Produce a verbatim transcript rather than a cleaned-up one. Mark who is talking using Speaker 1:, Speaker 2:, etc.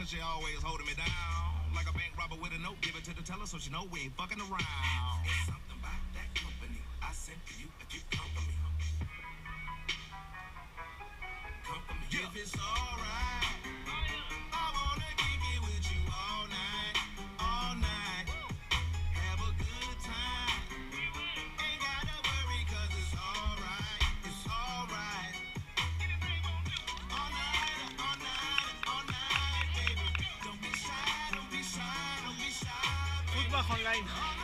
Speaker 1: cause she always holding me down. Like a bank robber with a note, give it to the teller so she know we ain't fucking around. It's something about that company I sent for you if you come for me. Come for me. Yeah. If it's alright, I wanna kick it with you all night, all night. Have a good time. Ain't gotta worry cause it's alright, it's alright. All night, all night, all night, baby. Don't be shy, don't be shy, don't be shy, baby.
Speaker 2: Football online.